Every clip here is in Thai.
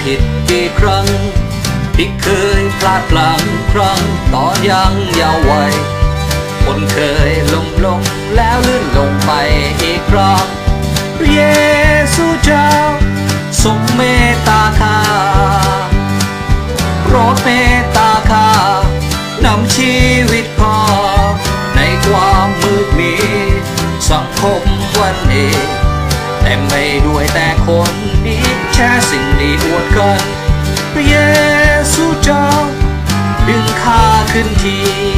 ผิดกี่ครั้งที่เคยพลาดพลั้งครั้งตอนยังเยาว์วัยคนเคยลงแล้วลื่นลงไปอีกครั้งพระเยซูเจ้าทรงเมตตาข้าโปรดเมตตาข้านำชีวิตข้าในความมืดมิดสังคมวันนี้เต็มไปด้วยแต่คนดีแช่สิ่งดีอวดกันพระเยซูเจ้าดึงข้าขึ้นที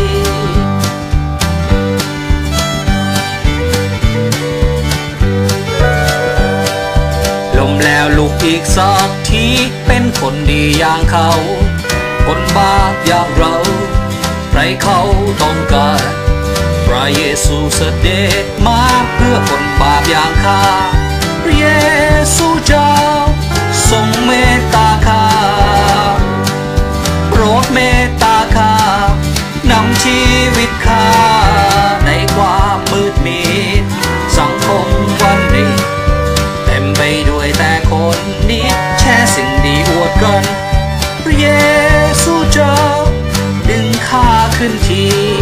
ล้มแล้วลุกอีกสักทีเป็นคนดีอย่างเขาคนบาปอย่างเราใครเขาต้องการพระเยซูเสด็จมาเพื่อคนบาปอย่างข้าพระเยซูเจ้าทรงเมตตาข้าโปรดเมตตาข้านำชีวิตข้าในความมืดมิดสังคมวันนี้เต็มไปด้วยแต่คนดีแช่สิ่งดีอวดกันพระเยซูเจ้าดึงข้าขึ้นที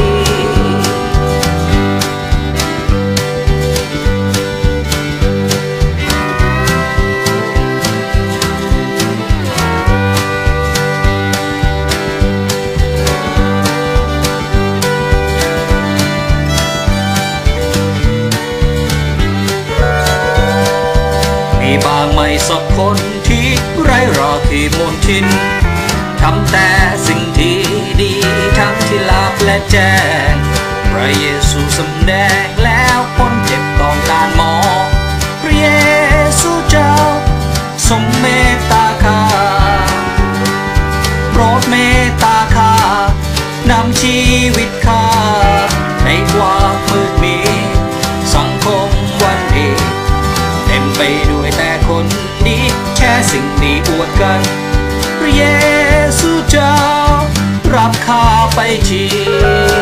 มีบางไม่สักคนที่ไร้รอที่มนทินทำแต่สิ่งที่ดีทั้งที่ลับและแจ้งพระเยซูสำแดงแล้วคนเจ็บต้องการหมอพระเยซูเจ้าทรงเมตตาข้าโปรดเมตตาข้านำชีวิตข้าในความมืดมิดสังคมวันนี้เต็มไปด้วยแต่คนดีแค่สิ่งดีอวดกันพระเยซูเจ้ารับข้าไปที